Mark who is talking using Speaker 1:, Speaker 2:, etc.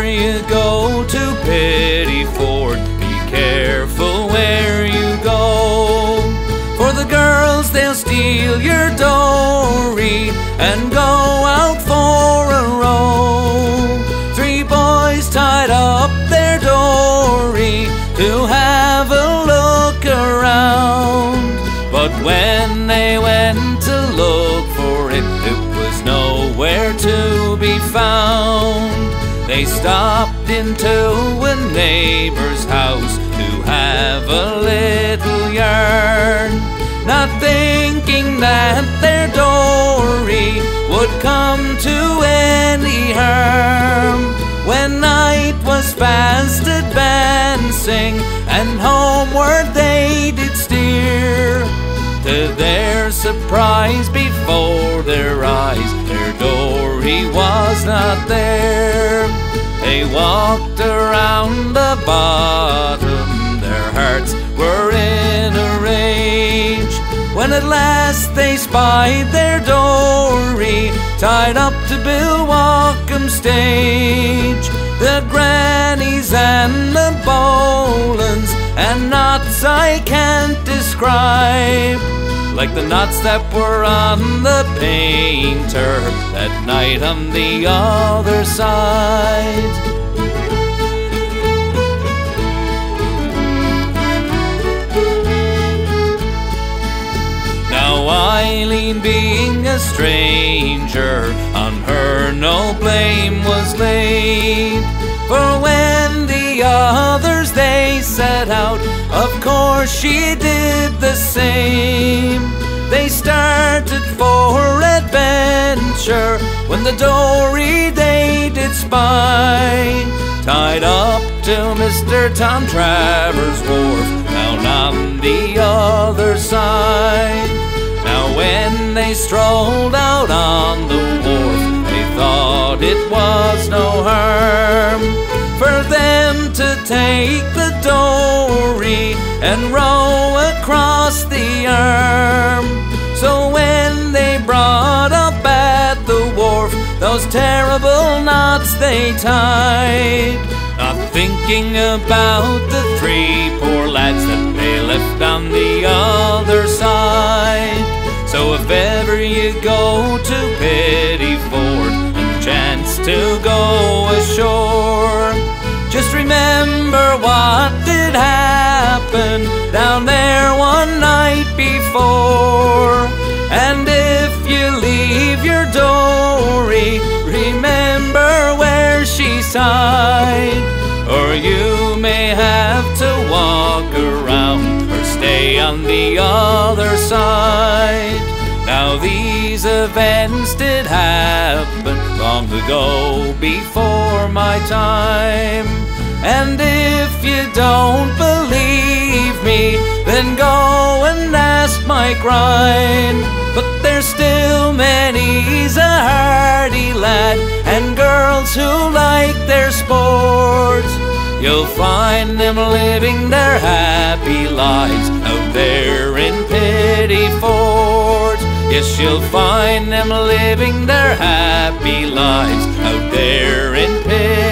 Speaker 1: you go to Pityford, be careful where you go, for the girls, they'll steal your dory and go out for a row. 3 boys tied up their dory to have a look around, but when they went to look for it, it was nowhere to be found. They stopped into a neighbor's house to have a little yarn, not thinking that their dory would come to any harm. When night was fast advancing and homeward they did steer, to their surprise, before their eyes, their dory was not there. They walked around the bottom, their hearts were in a rage, when at last they spied their dory tied up to Bill Walkam's stage. The grannies and the bowlines and knots I can't describe, like the knots that were on the painter that night on the other side. Now Eileen, being a stranger, on her no blame was laid, for when the others they set out, of course she did the same. They started for adventure when the dory they did spy, tied up to Mr. Tom Travers' wharf down on the other side. Now when they strolled out on the wharf, they thought it was no harm for them to take the dory and row across the arm. So when they brought up at the wharf, those terrible knots they tied, not thinking about the 3 poor lads that they left on the other side. So if ever you go to Pityford and chance to go ashore, just remember what did happen down there one night before. And if you leave your dory, remember where she's tied, or you may have to walk around or stay on the other side. Now these events did happen long ago before my time, and if you don't believe me, then go and ask Mike Ryan. But there's still many's a hardy lad and girls who like their sports. You'll find them living their happy lives out there in Pityford. Yes, you'll find them living their happy lives out there in Pityford.